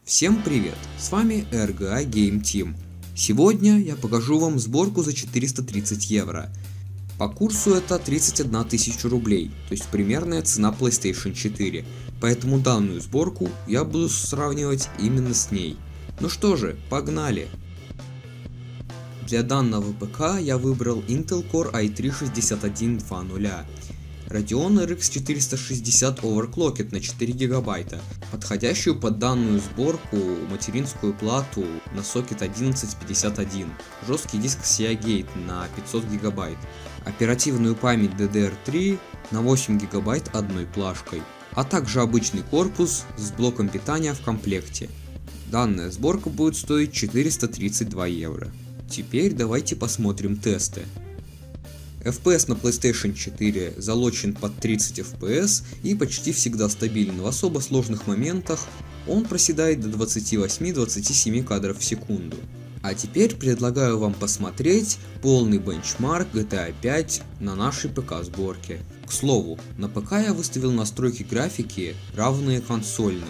Всем привет, с вами RGA Game Team. Сегодня я покажу вам сборку за 430 евро. По курсу это 31 тысяча рублей, то есть примерная цена PlayStation 4. Поэтому данную сборку я буду сравнивать именно с ней. Ну что же, погнали! Для данного ПК я выбрал Intel Core i3-6120. Radeon RX 460 Overclocked на 4 гигабайта, подходящую под данную сборку материнскую плату на сокет 1151, жесткий диск Seagate на 500 гигабайт, оперативную память DDR3 на 8 гигабайт одной плашкой, а также обычный корпус с блоком питания в комплекте. Данная сборка будет стоить 432 евро. Теперь давайте посмотрим тесты. FPS на PlayStation 4 залочен под 30 FPS и почти всегда стабилен. В особо сложных моментах он проседает до 28-27 кадров в секунду. А теперь предлагаю вам посмотреть полный бенчмарк GTA 5 на нашей ПК-сборке. К слову, на ПК я выставил настройки графики, равные консольным.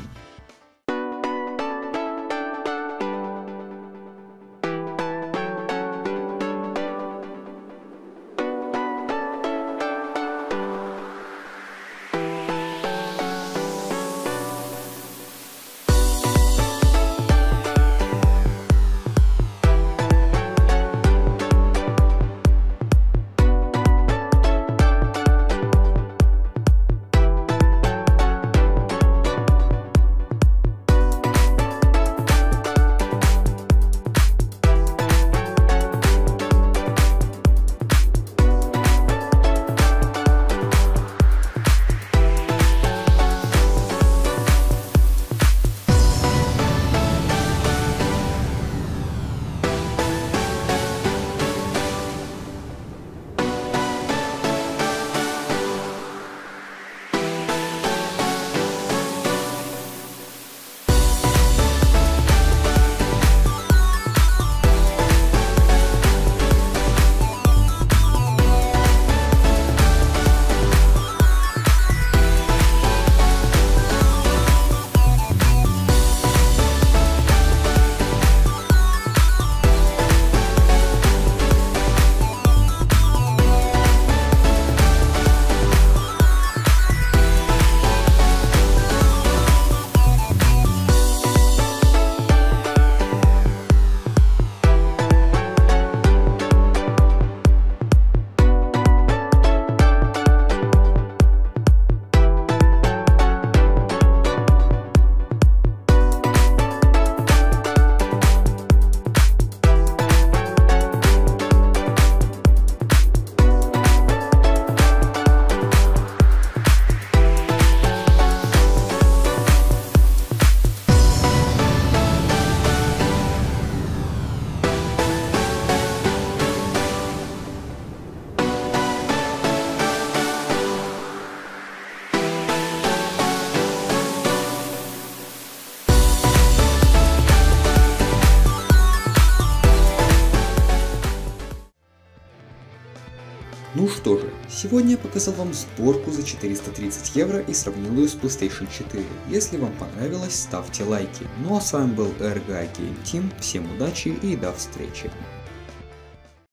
Ну что же, сегодня я показал вам сборку за 430 евро и сравнил ее с PlayStation 4. Если вам понравилось, ставьте лайки. Ну а с вами был RGA Game Team, всем удачи и до встречи.